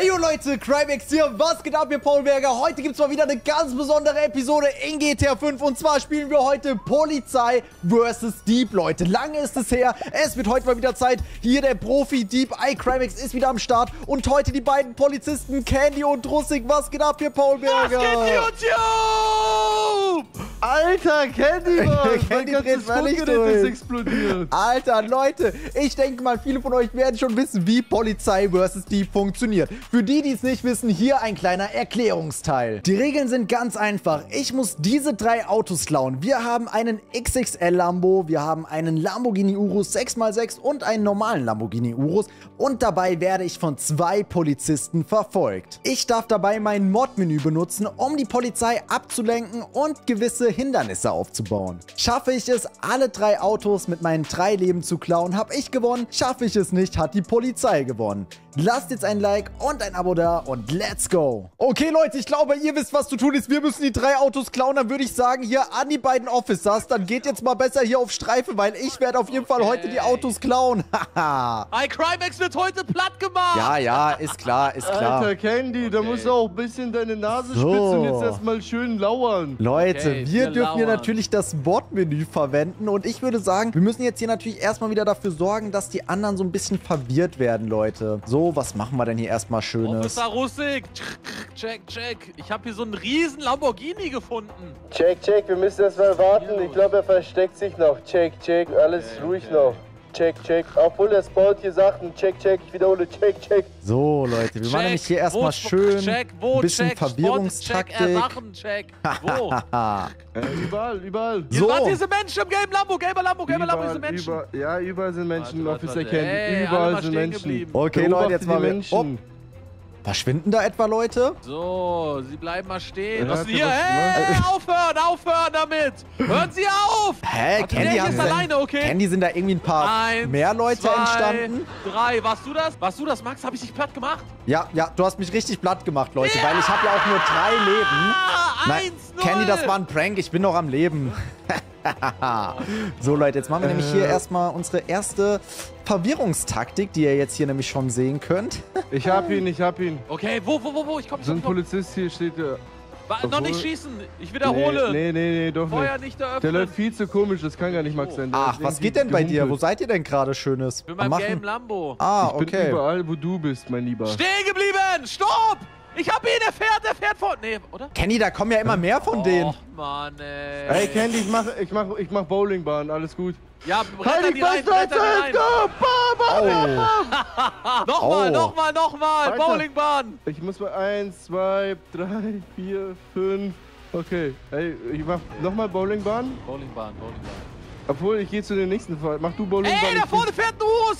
Hey yo Leute, Crimex hier, was geht ab, ihr Paulberger? Heute gibt es mal wieder eine ganz besondere Episode in GTA 5 und zwar spielen wir heute Polizei vs. Dieb, Leute. Lange ist es her, es wird heute mal wieder Zeit. Hier der Profi-Dieb, Crimex ist wieder am Start und heute die beiden Polizisten, Candy und Russig. Was geht ab, ihr Paulberger? Was geht, YouTube? Alter, Candy, Mann! Candy dreht völlig durch. Ist explodiert. Alter, Leute, ich denke mal, viele von euch werden schon wissen, wie Polizei vs. Dieb funktioniert. Für die, die es nicht wissen, hier ein kleiner Erklärungsteil. Die Regeln sind ganz einfach. Ich muss diese 3 Autos klauen. Wir haben einen XXL Lambo, wir haben einen Lamborghini Urus 6x6 und einen normalen Lamborghini Urus. Und dabei werde ich von 2 Polizisten verfolgt. Ich darf dabei mein Mod-Menü benutzen, um die Polizei abzulenken und gewisse Hindernisse aufzubauen. Schaffe ich es, alle 3 Autos mit meinen 3 Leben zu klauen, habe ich gewonnen. Schaffe ich es nicht, hat die Polizei gewonnen. Lasst jetzt ein Like und ein Abo da und let's go. Okay, Leute, ich glaube, ihr wisst, was zu tun ist. Wir müssen die 3 Autos klauen. Dann würde ich sagen, hier an die beiden Officers, dann geht jetzt mal besser hier auf Streife, weil ich werde auf jeden Fall heute die Autos klauen. Haha. Crimex wird heute platt gemacht. Ja, ist klar, ist klar. Alter, Candy, da musst du auch ein bisschen deine Nase spitzen und jetzt erstmal schön lauern. Leute, Okay, wir dürfen hier lauern. natürlich das Bot-Menü verwenden und ich würde sagen, wir müssen jetzt hier natürlich erstmal wieder dafür sorgen, dass die anderen so ein bisschen verwirrt werden, Leute. So, was machen wir denn hier erstmal Schönes? Officer Russig. Check. Ich habe hier so einen riesen Lamborghini gefunden. Check, wir müssen erst mal warten. Ich glaube, er versteckt sich noch. Check, alles ruhig noch. Check. Obwohl er spawnt hier Sachen. Check, ich wiederhole. Check. So, Leute, wir machen nämlich hier erstmal schön ein bisschen Verwirrungstaktik. Check. Wo? Überall. Hier waren diese Menschen im gelben Lambo. Gelber Lambo, diese Menschen. Überall sind Menschen, Warte, Officer ey, Candy. alle Überall mal sind stehen Menschen. geblieben. Okay, Leute, jetzt mal Menschen. Verschwinden da etwa Leute? So, sie bleiben mal stehen. Ja, Was denn hier? was- Hey, aufhören damit! Hören Sie auf! Hä, Candy, der ist alleine, okay? Candy, sind da irgendwie ein paar 1, mehr Leute 2, entstanden? 3. Warst du das, Max? Hab ich dich platt gemacht? Ja, du hast mich richtig platt gemacht, Leute, weil ich habe ja auch nur 3 Leben. Nein, 1-0. Candy, das war ein Prank, ich bin noch am Leben. So, Leute, jetzt machen wir nämlich hier erstmal unsere erste Verwirrungstaktik, die ihr jetzt hier nämlich schon sehen könnt. Ich hab ihn. Okay, wo? Ich komm. So ein Polizist hier steht. Noch nicht schießen. Ich wiederhole. Nee, doch Feuer nicht. nicht eröffnen. Der läuft viel zu komisch, das kann gar nicht Max sein. Der Ach, ist was irgendwie geht denn bei dir? Wo gehumpelt. seid ihr denn gerade Schönes? Ich bin beim gelben Lambo. Ah, Ich bin okay. überall, wo du bist, mein Lieber. Stehen geblieben! Stopp! Ich hab ihn, der fährt vor. Nee, oder? Kenny, da kommen ja immer mehr von denen. Och, Mann, ey. Hey Candy, ich mach Bowlingbahn, alles gut. Ja, bretter die rein. Oh. Nochmal. Alter. Bowlingbahn. Ich muss mal 1, 2, 3, 4, 5. Okay. Hey, ich mach nochmal Bowlingbahn. Bowlingbahn. Obwohl, ich gehe zu den nächsten Fall. Mach du Bowlingbahn. Ey, da vorne fährt ein Urus.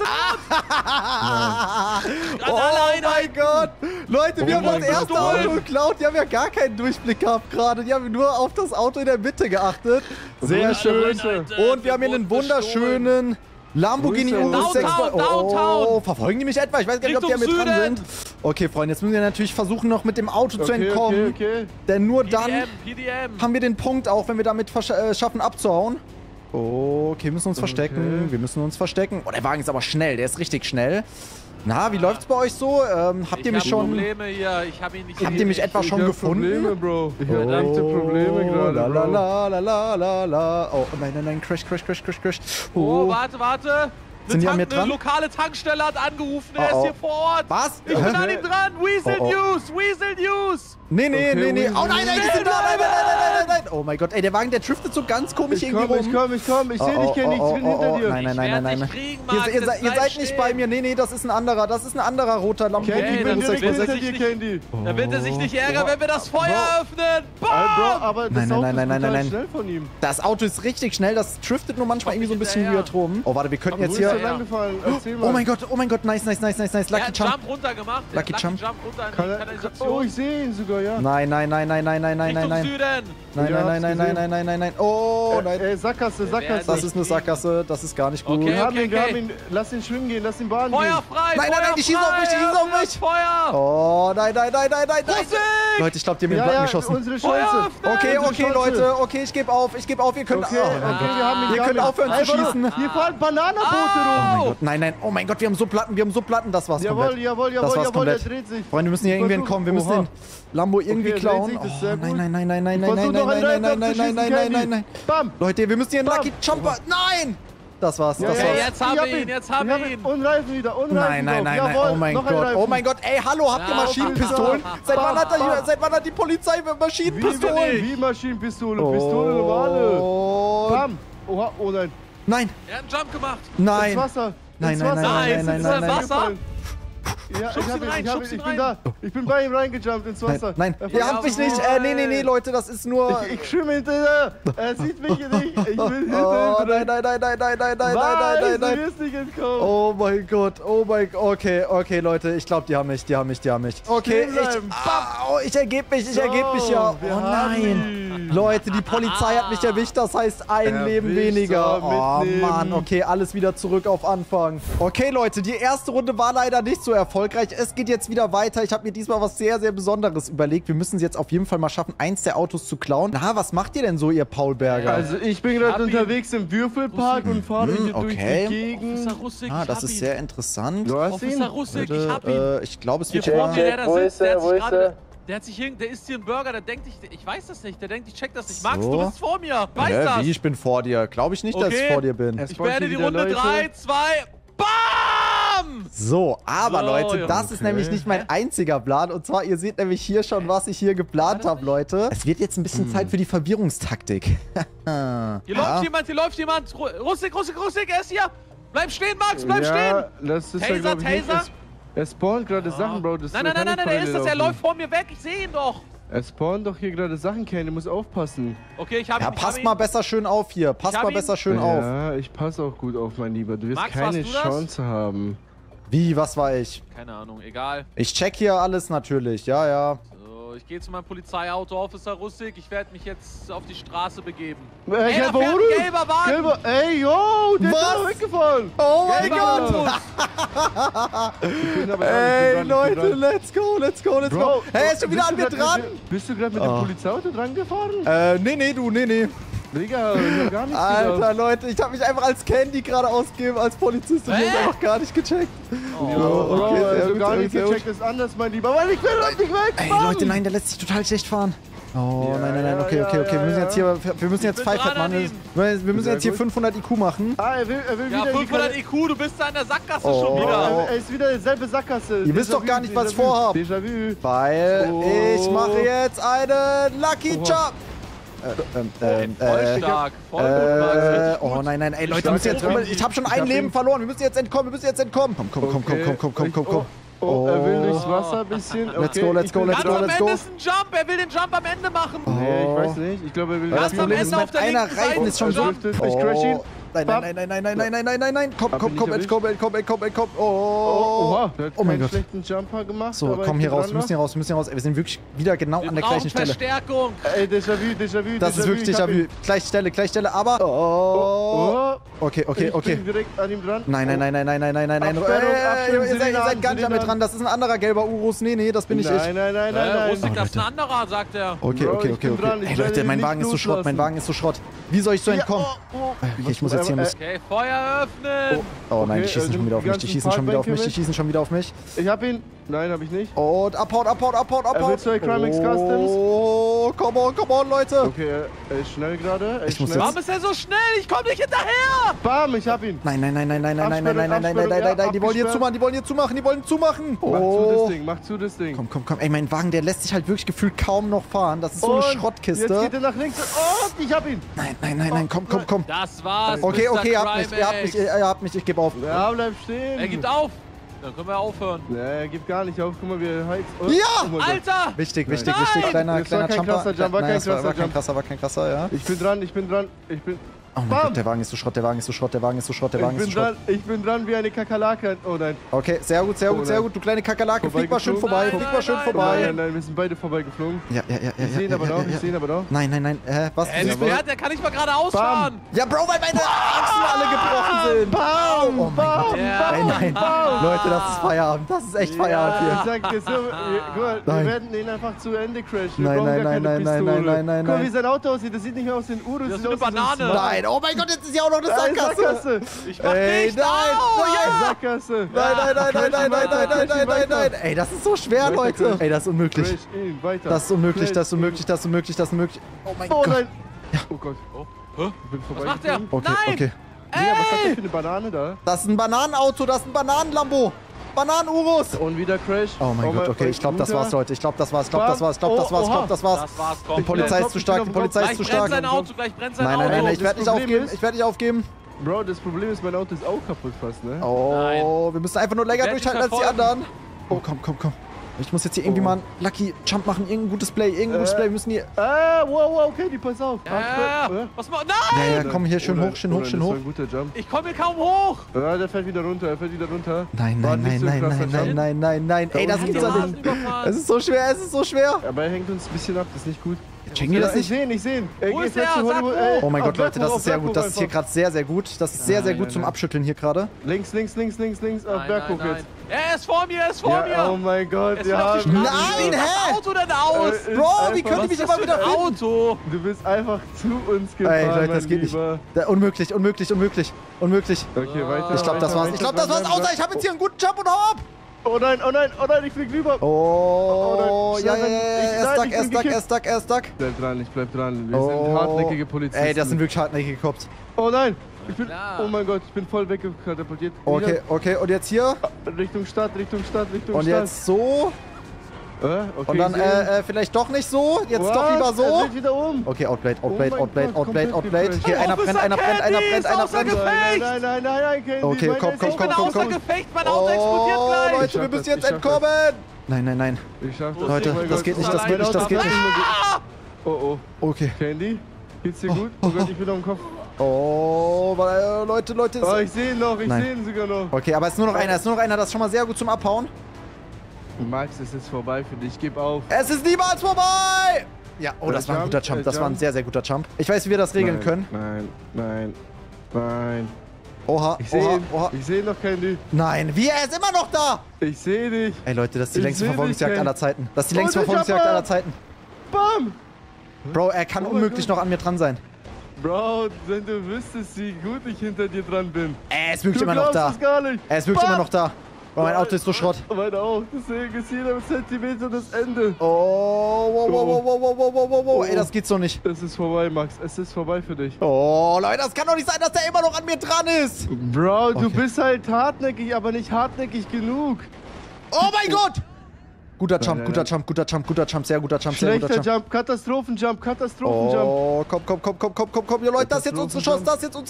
Oh mein Gott! Leute, wir haben das erste Auto geklaut. Die haben ja gar keinen Durchblick gehabt gerade. Die haben nur auf das Auto in der Mitte geachtet. Sehr schön. Und wir haben hier einen wunderschönen Lamborghini Urus 6. Oh, verfolgen die mich etwa? Ich weiß gar nicht, ob die Richtung mit dran Süden. sind. Okay, Freunde, jetzt müssen wir natürlich versuchen, noch mit dem Auto zu entkommen. Okay. Denn nur dann PDM. haben wir den Punkt auch, wenn wir damit schaffen abzuhauen. Okay, wir müssen uns verstecken. Wir müssen uns verstecken. Oh, der Wagen ist aber schnell. Der ist richtig schnell. Na, wie läuft's bei euch so? Habt ihr mich schon... Probleme hier. Ich hab ihn nicht Habt ihr mich etwa Ich schon hab gefunden? Probleme, Bro. Ich hab echte Probleme gerade, Bro. La. Oh, nein. Crash. Oh, warte. Sind die an mir dran? Eine lokale Tankstelle hat angerufen. Er Oh, ist hier vor Ort. Was? Ich bin an ihm dran. Weasel Oh. News. Nee. Okay, Oh nein, die sind da. Nein. Oh mein Gott, ey, der Wagen, der driftet so ganz komisch Ich irgendwie rum. komm. Ich seh dich, Candy. Ich bin hinter dir. Nein. Kriegen, Ihr seid nicht bei mir. Nee, das ist ein anderer. Das ist ein anderer roter Lamborghini. Candy, ich bin dann direkt wird er hinter sich dir, Candy. Da wird er sich nicht ärgern, wenn wir das Feuer öffnen. Bro, Bam! aber das Nein. Auto ist total schnell von ihm. Das Auto ist richtig schnell. Das driftet nur manchmal irgendwie so ein bisschen hinterher. weird rum. Oh, warte, wir könnten Wo jetzt ist er hier... lang gefallen? Erzähl mal. Oh mein Gott, nice. Er Lucky hat einen Jump. Jump runter gemacht. Lucky Jump. Jump runter in die Oh, Kanalisation. ich sehe ihn sogar, ja. Nein. Richtung Süden. Nein. nein. Oh, nein. Sackgasse. Das ist eine Sackgasse, das ist gar nicht gut. Okay. Wir haben ihn. Lass ihn schwimmen gehen, lass ihn baden gehen. Feuer frei! Nein, die schießen auf mich, Feuer! Oh, nein. Leute, ich glaube, die haben den Platten geschossen. Unsere Chance. Okay, Leute, okay, ich gebe auf, ihr könnt... Okay, wir haben ihn. Ihr könnt aufhören zu schießen. Hier fahren Bananenboote rum. Nein, oh mein Gott, wir haben so Platten, das war's komplett. Jawohl, Das war's der komplett. dreht sich. Freunde, wir müssen hier irgendwie entkommen, wir müssen den Lambo irgendwie er dreht klauen. sich, das ist sehr gut. Nein. Bam. Leute, wir müssen hier einen Lucky Jumper... Nein! Das war's, das war's. Jetzt hab ihn! Und Reifen wieder, Nein. Oh mein Gott. Ey, hallo, habt ihr Maschinenpistolen? Seit wann hat die Polizei Maschinenpistolen? Wie Maschinenpistole? Pistole normale. Bam. Oha, oh nein. Nein. Er hat einen Jump gemacht. Nein. Ins Wasser. Nein. Ist das Wasser? Ja, Schubst ihn rein. ich bin da. Ich bin bei ihm reingejumpt ins Wasser. Nein, ihr habt mich nicht. Nee, Leute, das ist nur... Ich schwimme hinterher. Er sieht mich nicht. Ich bin Oh, hinterher. nein. Du wirst nicht entkommen. Oh mein Gott. Okay, Leute, ich glaube, die haben mich. Okay, ich ergebe mich ja. wir Oh haben nein. Leute, die Polizei hat mich erwischt, das heißt ein Leben weniger. Oh mitnehmen. Mann, okay, alles wieder zurück auf Anfang. Okay, Leute, die erste Runde war leider nicht so erfolgreich. Es geht jetzt wieder weiter. Ich habe mir diesmal was sehr, sehr Besonderes überlegt. Wir müssen es jetzt auf jeden Fall mal schaffen, eins der Autos zu klauen. Na, was macht ihr denn so, ihr Paulberger? Also ich bin gerade unterwegs im Würfelpark und fahre hier durch die Gegend. Das ist sehr interessant. Du hast ihn? Russik, ich hab ihn. Ich glaube, es Hier wird vor ja... mir, der da Wo sitzt, ist er? der isst hier einen Burger, der denkt, ich weiß das nicht, der denkt, ich check das nicht. Max, So. du bist vor mir, weiß das. Wie, ich bin vor dir. Glaube ich nicht, dass ich Okay. vor dir bin. Ich beende die Runde 3, 2, BAM! So, aber So, Leute, Junge. das ist nämlich nicht mein einziger Plan. Und zwar, ihr seht nämlich hier schon, was ich hier geplant habe, Leute. Es wird jetzt ein bisschen Zeit für die Verwirrungstaktik. Hier läuft jemand. Russik, er ist hier. Bleib stehen, Max, bleib stehen. Das ist Taser, ja, glaub ich, nicht. Taser. Er spawnt gerade Sachen, Bro. Nein, er ist das, er läuft vor mir weg, ich sehe ihn doch. Er spawnt doch hier gerade Sachen, Kenny, du musst aufpassen. Okay, ich hab ihn. Ja, passt mal besser schön auf hier. Passt mal besser schön auf. Ja, ich passe auch gut auf, mein Lieber. Du wirst Max, keine warst du das? Chance haben. Wie, was war ich? Keine Ahnung, egal. Ich check hier alles natürlich, ja. So, ich gehe zu meinem Polizeiauto, Officer Russik. Ich werde mich jetzt auf die Straße begeben. Ey, da gelber fährt ein Udo? gelber Wagen. Gelber, ey, yo, der ist Was? doch weggefahren. Oh mein Gelber Gott! Auto. Ich bin aber Ey, dran, ich bin Leute, dran. let's go. Bro, Hey, ist schon wieder an mir dran? Bist du gerade mit dem Polizeiauto dran gefahren? Nee. Digga, ich hab gar nichts Alter, gedacht. Leute, ich habe mich einfach als Candy gerade ausgegeben, als Polizist und ich hab's einfach gar nicht gecheckt. Oh, okay, Bro, sehr also gut, gar sehr nicht gut, sehr gecheckt ist anders, mein Lieber. Weil ich will halt nicht weg, Ey, Mann. Leute, nein, der lässt sich total schlecht fahren. Oh, Ja, nein, okay. ja, Wir müssen jetzt bin Pfeife dran an machen. ihm. Wir müssen Sehr jetzt hier gut. 500 IQ machen. Ah, er will Ja, wieder 500 IQ, du bist da in der Sackgasse Oh. schon wieder. Er ist wieder dieselbe Sackgasse. Ihr wisst doch gar nicht, was ich vorhab. Déjà-vu. Weil Oh. ich mache jetzt einen Lucky Oha. Jump. Voll stark, voll gut, Oh nein, ey Leute, Stark, wir müssen jetzt stark. ich habe schon Ich ein hab Leben ihn. verloren. Wir müssen jetzt entkommen. Komm. Oh, er will durchs Wasser ein bisschen. Let's Okay, go. Ganz am Ende ist ein Jump, er will den Jump am Ende machen. Nee, ich weiß nicht. Ich glaube, er will Das Ganz am Problem ist, Ende auf der einer linken Reifen Seite ist schon so... driftet. Ich crash ihn. Nein. Komm, Hab ihn nicht entkomm. Oha, der hat Oh mein keinen Gott. schlechten Jumper gemacht. So, aber komm ich hier bin raus, dran wir müssen hier raus. Ey, wir sind wirklich wieder genau Wir an der brauchen gleichen Stelle. Verstärkung. noch. Ey, Déjà-vu. Das ist wirklich ich hab Déjà-vu. ihn. Gleich Stelle, aber... Oh. Okay. Ich bin direkt an ihm dran. Nein. Absperrung, Ihr seid Sirenen gar nicht an. damit dran. Das ist ein anderer gelber Urus. Nee, das bin nicht ich. Nein. Russik, das ist ein anderer, sagt er. Okay. Bro, ich bin dran. Ich Ey, werde Leute, ihn mein nicht Wagen ist so Schrott. loslassen. Wie soll ich so entkommen? Oh. Ich muss jetzt hier... Okay, Feuer öffnen. Oh nein, die Okay, schießen schon wieder auf mich. die ganzen Die schießen schon wieder auf mich. Ich hab ihn. Nein, hab ich nicht. Und abhaut. Er will zwei Crimex Customs. Oh, come on, Leute. Okay, er ist schnell gerade. Ich muss Warum ist er so schnell? Ich komm nicht hinterher. Bam, ich hab ihn. Nein. Absperrung, Die wollen hier zumachen. Mach zu das Ding. Komm. Ey, mein Wagen, der lässt sich halt wirklich gefühlt kaum noch fahren. Das ist so eine Und Schrottkiste. Jetzt geht er nach links. Und ich hab ihn. Nein, komm. Das war's. Okay, Mr. ihr habt mich, ich gebe auf. Ja, bleib stehen. Er gibt auf. Dann können wir aufhören. Nee, er gibt gar nicht auf. Guck mal, wie er heizt. Oh, Ja! oh mein Gott. Alter! Wichtig. Nein! Kleiner Das war kein Jumper. krasser Jump, war Nein, kein das war krasser kein krasser, ja. Ich bin dran. Oh mein Gott, der Wagen ist so Schrott, der Wagen ist so Schrott, der Wagen ist so Schrott, der Wagen ist so Schrott. Ich bin dran wie eine Kakerlake. Oh nein. Okay, sehr gut, sehr gut, sehr gut. Du kleine Kakerlake, flieg mal schön vorbei, flieg mal schön vorbei. Nein, wir sind beide vorbeigeflogen. Ja. Ich sehe ihn aber noch, Nein. Was? Der kann nicht mal geradeaus fahren. Ja, Bro, weil meine Achsen alle gebrochen sind. Bam! Oh mein Gott. Nein. Leute, das ist Feierabend. Das ist echt Feierabend hier. Ich sag dir so, guck mal, wir werden ihn einfach zu Ende crashen. Nein. Guck mal, wie sein Auto aussieht. Das sieht nicht mehr aus wie ein Urus. Das ist eine Banane. Nein, oh mein Gott, jetzt ist ja auch noch eine Sackgasse. Ich mach nicht. Sackgasse. Nein. Ey, das ist so schwer, Leute. Ey, das ist unmöglich. Das ist unmöglich. Oh mein Gott. Nein. Oh Gott. Ich bin vorbei. Was macht der? Okay. Digga, was hat der für eine Banane da? Das ist ein Bananenauto, das ist ein Bananenlambo. Bananen-Urus. Und wieder Crash. Oh mein Gott, okay, ich glaube, das war's, Leute. Ich glaube, das war's. Das war's Die Polizei ist zu stark, Gleich brennt sein Auto. Nein, ich werde nicht aufgeben. Bro, das Problem ist, mein Auto ist auch kaputt fast, ne? Oh, wir müssen einfach nur länger durchhalten als die anderen. Oh, komm. Ich muss jetzt hier irgendwie mal einen Lucky Jump machen. Irgendein gutes Play. Wir müssen hier... Wow, okay, die pass auf. Was macht... Nein! Ja, komm hier, schön hoch. Das war ein guter Jump. Ich komme hier kaum hoch. Ja, der fällt wieder runter, Nein. Ey, das gibt's doch nicht. Es ist so schwer. Aber er hängt uns ein bisschen ab, das ist nicht gut. Checken wir das nicht? Ich sehen. Wo ist der? Oh mein Gott, Leute, das ist sehr gut. Das ist hier gerade sehr gut. Das ist sehr gut zum Abschütteln hier gerade. Links, auf Berghof jetzt. Er ist vor mir, Oh mein Gott, ja. Nein, hä? Auto denn aus? Bro, wie können die mich immer wieder finden? Auto. Du bist einfach zu uns gefahren, Ey, Leute, das geht nicht. Unmöglich. Okay, weiter. Ich glaube, das war's. Außer ich habe jetzt hier einen guten Jump und hau ab. Oh nein, ich flieg rüber. Oh, ja, er ist stuck. Bleib dran. Wir sind hartnäckige Polizisten. Ey, das sind wirklich hartnäckige Cops. Oh nein, oh mein Gott, ich bin voll weggekatapultiert. Okay, und jetzt hier? Richtung Stadt. Und jetzt so? Okay, und dann vielleicht doch nicht so, jetzt doch lieber so. Er dreht wieder um. Okay, Outblade. Hier, einer brennt. Nein, Candy. Okay, komm. Ich bin außer Gefecht, mein Auto explodiert gleich. Leute, wir müssen jetzt entkommen. Nein. Ich schaff das. Leute, das geht nicht. Oh. Okay. Candy, geht's dir gut? Oh Gott, ich bin auf dem Kopf. Oh, Leute. Oh, ich sehe ihn noch, sogar noch. Okay, aber es ist nur noch einer, das ist schon mal sehr gut zum Abhauen. Max, es ist vorbei für dich, gib auf. Es ist niemals vorbei! Ja, oh, das war ein guter Jump. Das war ein sehr guter Jump. Ich weiß, wie wir das regeln können. Nein. Oha. Ich sehe noch Candy. Nein, er ist immer noch da! Ich sehe dich. Ey, Leute, das ist die längste Verfolgungsjagd aller Zeiten. Bam! Bro, er kann unmöglich noch an mir dran sein. Bro, wenn du wüsstest, wie gut ich hinter dir dran bin. Er ist wirklich immer noch da. Bro, mein Auto ist so Schrott. Meine auch. Deswegen ist jeder Zentimeter das Ende. Oh. Ey, das geht so nicht. Es ist vorbei, Max. Es ist vorbei für dich. Oh, Leute, das kann doch nicht sein, dass der immer noch an mir dran ist. Bro, du bist halt hartnäckig, aber nicht hartnäckig genug. Oh mein Gott! Guter Jump, sehr guter Jump. Schlechter Jump, Katastrophenjump. Oh, komm. Ja, Leute, das ist jetzt unsere Chance.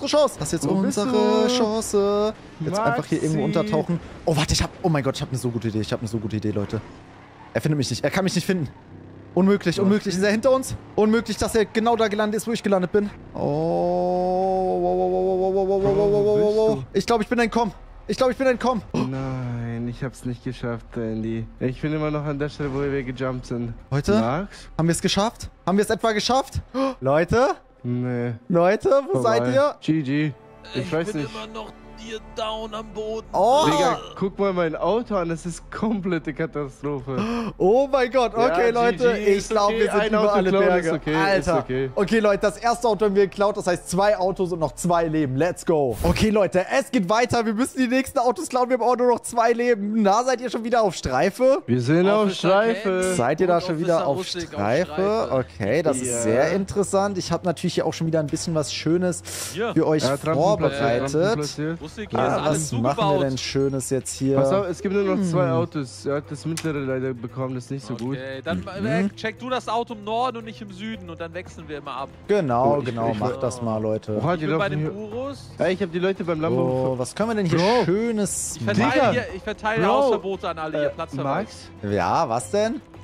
Jetzt einfach hier irgendwo untertauchen. Oh, warte, oh mein Gott, ich habe eine so gute Idee, Leute. Er findet mich nicht, er kann mich nicht finden. Unmöglich. Ist er hinter uns? Unmöglich, dass er genau da gelandet ist, wo ich gelandet bin. Oh. Ich glaube, ich bin entkommen. Nein, ich hab's nicht geschafft, Andy. Ich bin immer noch an der Stelle, wo wir gejumpt sind. Leute, Max? haben wir es geschafft? Haben wir es etwa geschafft? Leute? Nee. Leute, wo seid ihr? GG. Ich weiß nicht. Immer noch hier down am Boden. Oh! Digga, guck mal mein Auto an, das ist komplette Katastrophe. Oh mein Gott, okay, ja, Leute, GG, ich glaube, wir sind über alle Berge. Alter. Okay, Leute, das erste Auto haben wir geklaut, das heißt 2 Autos und noch 2 Leben. Let's go. Okay, Leute, es geht weiter. Wir müssen die nächsten Autos klauen. Wir haben auch nur noch 2 Leben. Na, seid ihr schon wieder auf Streife? Wir sind auf Streife. Seid ihr da schon wieder auf Streife? Okay, das ist sehr interessant. Ich habe natürlich hier auch schon wieder ein bisschen was Schönes für euch vorbereitet. Was machen wir denn Schönes jetzt hier? Pass auf, es gibt nur noch 2 Autos. Er hat das mittlere leider bekommen, das ist nicht so gut. Dann check du das Auto im Norden und nicht im Süden und dann wechseln wir immer ab. Genau, mach das mal, Leute. Oha, Ich bin bei den Urus. Ja, ich habe die Leute beim Lambo. Oh, was können wir denn hier Schönes Ich verteile Hausverbote an alle, ihr Platz Max? Ja, was denn?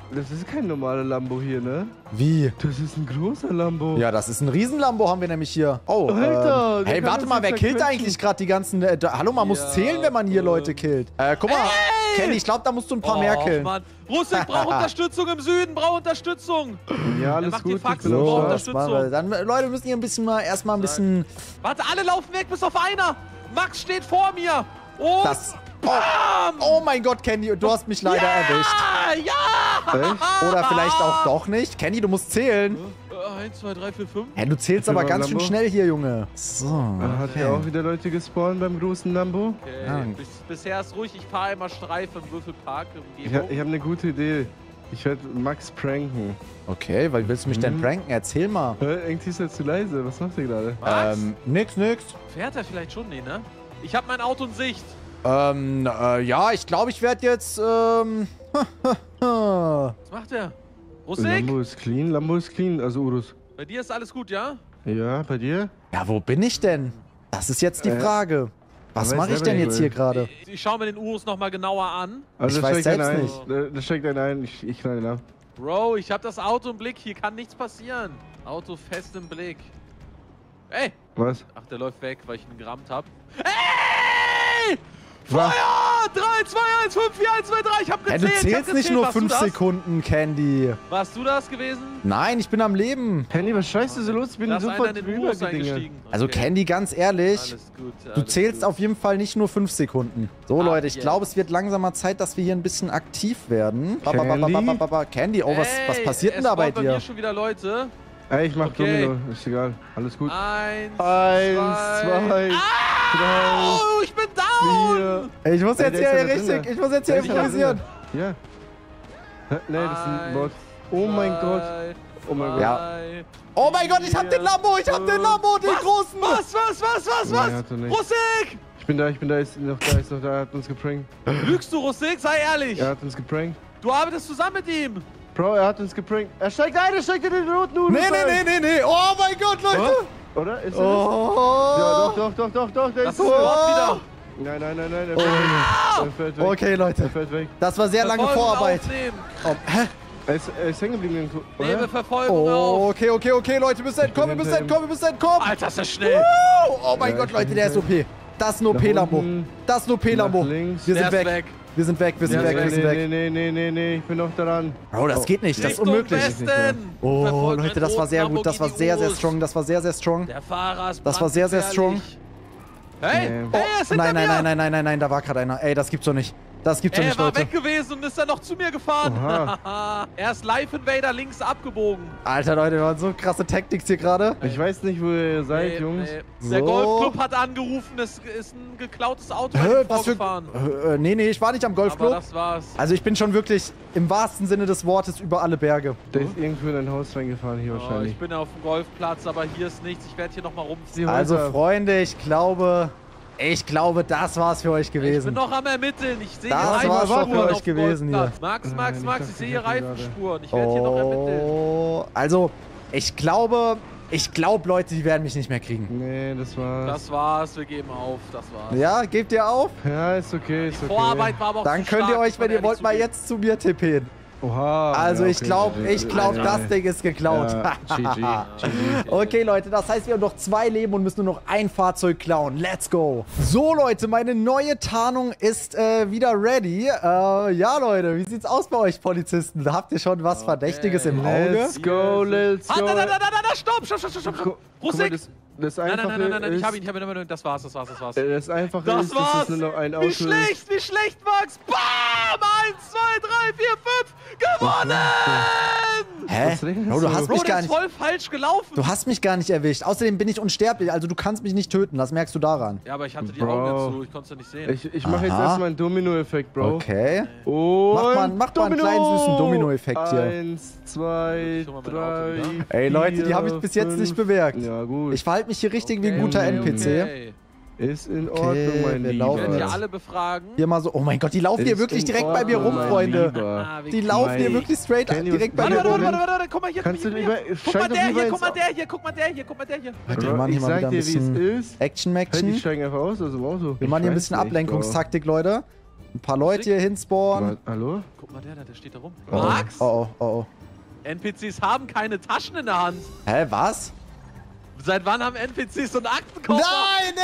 Das ist kein normaler Lambo hier, ne? Wie? Das ist ein großer Lambo. Ja, das ist ein Riesen-Lambo, haben wir nämlich hier. Oh, Alter, hey, warte mal, wer killt eigentlich gerade die ganzen... hallo, man muss zählen, wenn man hier Leute killt. Guck mal, Kenny, ich glaube, da musst du ein paar mehr killen. Mann. Russik braucht Unterstützung im Süden, braucht Unterstützung. Ja, alles gut. Faxen, So, braucht das machen wir. Dann, Leute, wir müssen hier ein bisschen mal, erstmal ein bisschen... Warte, alle laufen weg, bis auf einer. Max steht vor mir. Und Das... Oh mein Gott, Kenny, du hast mich leider erwischt. Ja! Oder vielleicht auch doch nicht. Kenny, du musst zählen. 1, 2, 3, 4, 5. Hey, du zählst aber ganz schön schnell hier, Junge. So. Hat hier auch wieder Leute gespawnt beim großen Lambo? Okay. Ja. Bisher ist ruhig, ich fahre immer Streife im Würfelpark. Ich habe eine gute Idee. Ich werde Max pranken. Okay, weil willst du mich denn pranken? Erzähl mal. Irgendwie ist er zu leise. Was macht ihr gerade? Was? Nix. Fährt er vielleicht schon? Nee, ne? Ich habe mein Auto in Sicht. Ja, ich glaube, ich werde jetzt, Was macht er? Russik? Lambo ist clean, also Urus. Bei dir ist alles gut, ja? Ja, bei dir? Ja, wo bin ich denn? Das ist jetzt die Frage. Was weiß mache ich selber denn nicht, jetzt hier gerade? Ich schaue mir den Urus nochmal genauer an. Also Ich da weiß steigt einer selbst ein. Da steigt einer ein. Ich knall ihn ab. Bro, ich habe das Auto im Blick. Hier kann nichts passieren. Auto fest im Blick. Ey! Was? Ach, der läuft weg, weil ich ihn gerammt habe. Ey! Feuer! 3, 2, 1, 5, 4, 1, 2, 3. Ich hab Hey, gezählt. du zählst nicht nur 5 Warst du das? Sekunden, Candy. Warst du das gewesen? Nein, ich bin am Leben. Penny, was scheiße so los? Ich bin Da ist einer sofort in den Urus rübergedingert. eingestiegen. Also, Okay. Candy, ganz ehrlich, Alles gut. du alles zählst gut. auf jeden Fall nicht nur 5 Sekunden. So, Leute, ich yes. glaube, es wird langsam mal Zeit, dass wir hier ein bisschen aktiv werden. Candy? Candy, oh, was passiert denn da bei Bei dir? mir schon wieder Leute. Ey, ich mach Okay. Domino. Ist egal. Alles gut. 1, 1, 2, Oh, ich bin down! 4. Ey, ich muss Ey, jetzt der hier ist ja da richtig, drin. ich muss jetzt hier Der ist ja da improvisieren. drin. Ja. Nee, das ist ein Bot. Oh mein Gott. Oh mein Gott. Ja. Oh mein Gott, ich hab den Lambo, den großen. Was? Nein, hat er nicht. Russik! Ich bin da, ist noch da, er hat uns geprankt. Lügst du, Russik? Sei ehrlich. Er hat uns geprankt. Du arbeitest zusammen mit ihm. Bro, er hat uns geprankt. Er steigt in den roten Urus. Nee. Oh mein Gott, Leute. Oder? Ist er das? Oh. Ja, doch, der Das ist ist Wort wieder. Nein, er fällt weg. Okay, Er Leute. fällt weg. Das war sehr lange Verfolgung Vorarbeit. aufnehmen. Oh, hä? Er ist hängen geblieben irgendwo, Nehmen oder? Verfolgung Oh, auf. okay, Leute, wir müssen entkommen, wir müssen entkommen. Alter, ist das schnell. Oh mein Ja, Gott, ich Leute, bin der ist OP. Das ist ein OP-Lambo. unten, Das ist ein OP-Lambo. nach links. Wir Der sind ist weg. weg. Wir sind weg. Nee, ich bin noch dran. Bro, das geht nicht, das ist Richtung unmöglich. Westen. Oh, Verfolgt Leute, einen das war roten sehr gut, das war sehr Lamborghini strong, das war sehr strong. Der Fahrer ist Das war sehr strong. brandgefährlich. Hey, Nee. er ist hinter mir. Nein, da war gerade einer. Ey, das gibt's doch nicht. Das gibt's doch Er nicht, war Leute. weg gewesen und ist dann noch zu mir gefahren. Er ist Live-Invader links abgebogen. Alter, Leute, wir waren so krasse Tactics hier gerade. Ich weiß nicht, wo ihr seid, Jungs. Der So. Golfclub hat angerufen, es ist ein geklautes Auto Was für... vorgefahren. Nee, ich war nicht am Aber Golfclub. das war's. Also ich bin schon wirklich im wahrsten Sinne des Wortes über alle Berge. Der ist irgendwo in ein Haus reingefahren hier Oh, wahrscheinlich. ich bin auf dem Golfplatz, aber hier ist nichts. Ich werde hier nochmal rumziehen. Also Häuser. Freunde, ich glaube, das war's für euch Ich bin gewesen. noch am Ermitteln. Ich sehe Das hier war's Reifenspuren für euch auf dem gewesen hier. Golfplatz. Max, ich dachte, ich sehe hier ich hätte gerade- Reifenspuren. Ich werde hier noch ermitteln. Oh, also ich glaube, Leute, die werden mich nicht mehr kriegen. Nee, das war's. Das war's, wir geben auf. Das war's. Ja, gebt ihr auf? Ja, ist okay, ist okay. Vorarbeit war aber auch Dann zu könnt ihr stark, euch, wenn ihr wollt, mal jetzt zu mir tippen. Oha. Also ja, ich okay. glaube, das Ding ist geklaut. Ja, GG. Okay, Leute, das heißt, wir haben noch 2 Leben und müssen nur noch ein Fahrzeug klauen. Let's go. So, Leute, meine neue Tarnung ist wieder ready. Ja, Leute, wie sieht's aus bei euch, Polizisten? Habt ihr schon was Verdächtiges im Auge? Let's go, let's go. Stopp! Russik! Das Nein, Einfache ich ist, hab ihn. Das war's. das Einfache Das ist, dass war's! es nur noch ein Auto Wie ist. schlecht, Max! Bam! 1, 2, 3, 4, 5! Gewonnen! Hä? Was redest Bro, du hast Bro, mich der gar ist nicht... voll falsch gelaufen. Du hast mich gar nicht erwischt. Außerdem bin ich unsterblich, also du kannst mich nicht töten, das merkst du daran. Ja, aber ich hatte die Bro. Augen dazu. Ich konnte es ja nicht sehen. Ich mache jetzt Aha. erstmal einen Domino-Effekt, Bro. Okay. Und Mach mal einen kleinen süßen Domino-Effekt hier. 1, 2, Ich hol mal mein Auto 3, Ey, Leute, die habe ich bis jetzt nicht bemerkt. Ja, gut. Ich verhalte mich hier richtig wie ein guter okay, NPC. Okay. Ist in Ordnung, mein wir Lieber. Ich laufen werde hier jetzt. alle befragen. Hier mal so, oh mein Gott, die laufen hier Ist wirklich in direkt bei mir Ordnung, rum, mein Freunde. Lieber. Die laufen hier Mein- wirklich straight Kenny, direkt bei was- mir Warte, rum. Warte, guck mal hier, Kannst du guck lieber... mal hier. Guck steig mal doch der lieber hier, ins guck mal der hier. Leute, wir Bro, machen hier ich mal sag wieder ein dir, wie es bisschen ist. Hey, die Action-Maction. steigen einfach aus aus dem Auto. Wir machen hier ein bisschen Ablenkungstaktik, Leute. ein paar Leute hier hinspawnen. Hallo? Guck mal, der steht da rum. Oh, Max? oh, oh, oh. NPCs haben keine Taschen in der Hand. Hä, was? Seit wann haben NPCs so einen Aktenkoffer? Nein,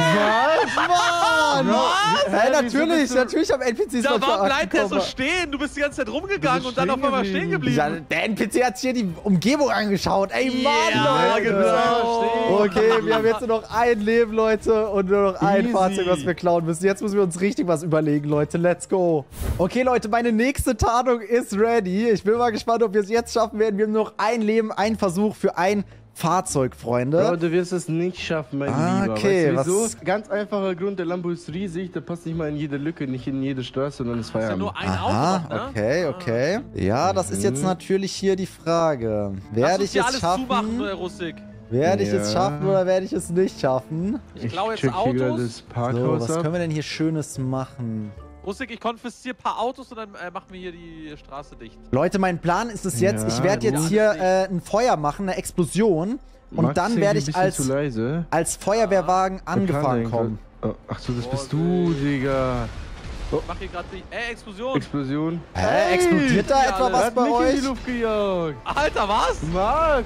ey! Was? Mann! Was? Hä, natürlich haben NPCs Da manchmal warum bleibt der so Aktenkoffer. stehen? Du bist die ganze Zeit rumgegangen Du und bist dann auf einmal stehen stehen geblieben. Ja, der NPC hat sich hier die Umgebung angeschaut. Ey, Mann, Ja, Leute. genau. Okay, wir haben jetzt nur noch ein Leben, Leute, und nur noch ein Easy. Fahrzeug, was wir klauen müssen. Jetzt müssen wir uns richtig was überlegen, Leute. Let's go. Okay, Leute, meine nächste Tarnung ist ready. Ich bin mal gespannt, ob wir es jetzt schaffen werden. Wir haben nur noch ein Leben, ein Versuch für ein Fahrzeug, Freunde. Bro, du wirst es nicht schaffen, mein Lieber. Okay, weißt du was- wieso? Ganz einfacher Grund, der Lambo ist riesig, der passt nicht mal in jede Lücke, nicht in jede Straße und dann ist Das ist ja Feierabend. nur ein Aha, Auto noch, ne? okay, okay. Ja, das ist jetzt natürlich hier die Frage. Lass Werde uns ich hier es alles zumachen, schaffen? nur Russik. Werde ich es Ja. schaffen oder werde ich es nicht schaffen? Ich klaue jetzt check hier gerade Autos. das So, Parkhaus was ab. können wir denn hier Schönes machen? Russik, ich konfisziere ein paar Autos und dann machen wir hier die Straße dicht. Leute, mein Plan ist es jetzt, Ja, ich werde jetzt gut. hier ein Feuer machen, eine Explosion. Und Max, dann irgendwie werde ein ich bisschen zu leise. als Feuerwehrwagen Wer kann angefahren denn kommen. grad- Oh, ach so, das bist du, Digga. Ich mach hier gerade die... Explosion! Explosion. Hä, explodiert da Ja, etwa alles. was Hat bei mich in euch? die Luft gejagt. Alter, was? Max!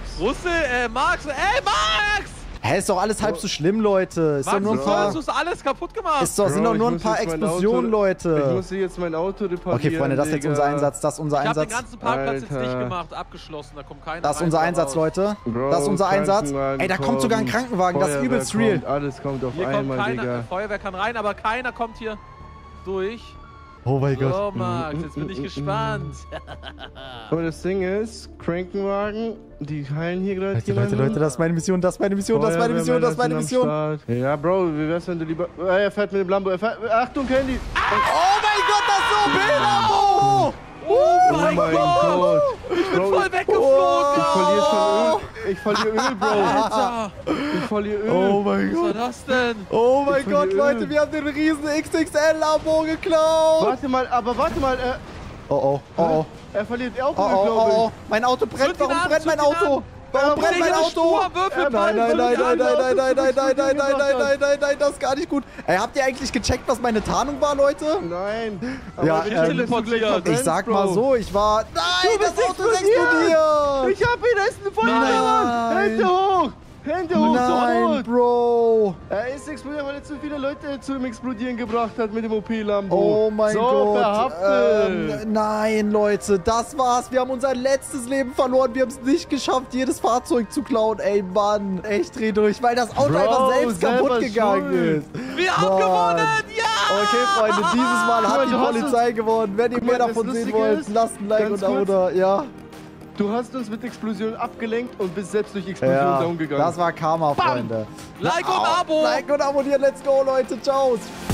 Max! Max! Hä, ist doch alles halb so schlimm, Leute. Ist doch Max, nur ein du paar, hast alles kaputt gemacht. sind doch Bro, nur ich ein muss paar jetzt mein Explosionen, Ich Leute. muss jetzt mein Auto reparieren. Okay, Freunde, das ist jetzt Digga. unser Einsatz, das ist unser Ich hab den Einsatz. ganzen Parkplatz jetzt Alter. dicht gemacht, abgeschlossen, da kommt keiner Das ist rein unser oder Einsatz, raus. Leute. Bro, Das ist unser Einsatz. Krankenwagen Ey, da kommt sogar ein Krankenwagen, das ist Feuerwehr übelst real. kommt, alles kommt auf Hier kommt einmal, keiner, Digga. Feuerwehr kann rein, aber keiner kommt hier durch. Oh mein Gott. So, Max, jetzt bin ich gespannt. Aber das Ding ist, Krankenwagen, die heilen hier gerade Leute, das ist meine Mission, das ist meine Mission, das ist meine Mission, das ist meine Mission. Ja, Bro, wie wär's, wenn du lieber... Er fährt mit dem Lambo, Achtung, Candy! Oh mein Gott, das ist so Bilderbo! Oh mein Gott! Ich bin Voll weggeflogen! Ich verliere schon Öl. Ich verliere Öl, Bro. Alter, Ich verliere Öl. Oh mein was war Gott. das denn? Oh mein Ich Gott, verliere Leute, Öl. wir haben den riesen XXL-Lambo geklaut. Warte mal, Oh oh, oh oh. er verliert auch Oh Öl, oh, glaube ich. oh oh. Mein Auto brennt, Zünd ihn warum an, brennt mein zünd ihn Auto? an. Warum brennt mein Digga, Auto? Spurwürfel, Nein, nein, nein, nein, nein, nein, nein, nein, nein, nein, nein, nein, nein, nein, nein, das ist gar nicht gut. Ey, habt ihr eigentlich gecheckt, was meine Tarnung war, Leute? Nein. Ja, wenn ähm, du teleportiert. Ich sag mal so, ich war... Nein, das Auto ist explodiert! Ich hab ihn, da ist ein Feuerwehrmann. Nein. Hände hoch. Hände hoch, Nein, sofort. Bro! Er ist explodiert, weil er zu viele Leute zum Explodieren gebracht hat mit dem OP-Lambo. Oh mein so, Gott. Verhaftet. Nein, Leute, das war's. Wir haben unser letztes Leben verloren. Wir haben es nicht geschafft, jedes Fahrzeug zu klauen. Ey, Mann, echt dreh durch, weil das Auto Bro, einfach selbst kaputt selber gegangen schuld. ist. Wir haben Mann. gewonnen! Ja! Okay, Freunde, dieses Mal Guck mal, hat die du hast Polizei gewonnen. Wenn ihr Guck mehr mal, das davon sehen Lustige wollt, ist, lasst ein Like ganz und ein Abo kurz, da. Ja, Du hast uns mit Explosion abgelenkt und bist selbst durch Explosion ja, down gegangen. das war Karma, Freunde. Like und Abo! Like und abonnieren. Let's go, Leute. Ciao.